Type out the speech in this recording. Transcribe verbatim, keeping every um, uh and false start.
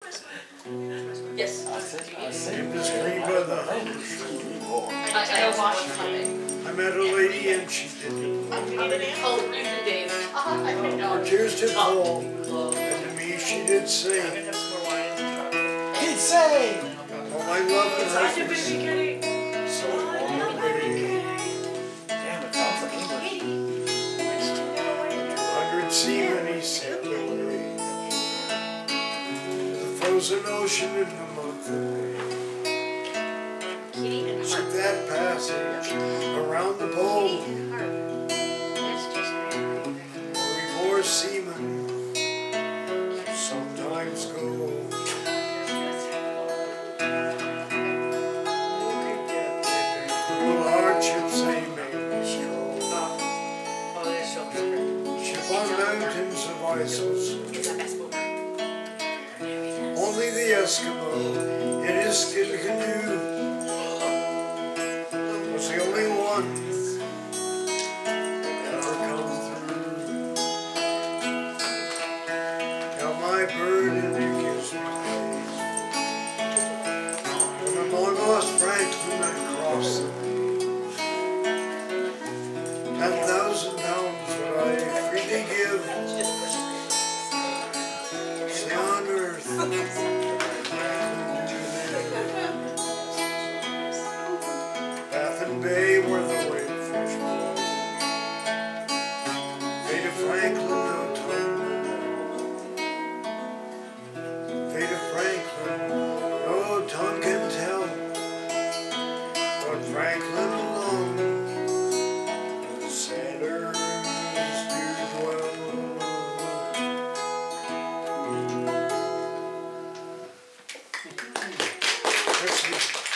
Yes. I said, I said. In the stream by the house. I, I watched it. I met a lady and she didn't. Oh, you did, Dave. Uh-huh, I think Her no. tears did fall, Oh. and to me she did say, He'd say. "Oh, my love and husband, so long away." Damn, it sounds like English. Hundred seamen he sailed away to the frozen ocean in the month of May. Took that passage around the pole, where we poor seamen sometimes go. Through hardships they made me strong. Ship on mountains of ice was only the Eskimo in his skin canoe was the only one that ever come through. Now my burden it gives me praise. When I'm on lost Franklin I cross the main. Ten thousand pounds would I freely give. Say on earth Bay where the whitefish blow. Fate of Franklin, no tongue will know. Fate of Franklin, no tongue can tell. But Franklin alone, the sailors do dwell. Merci.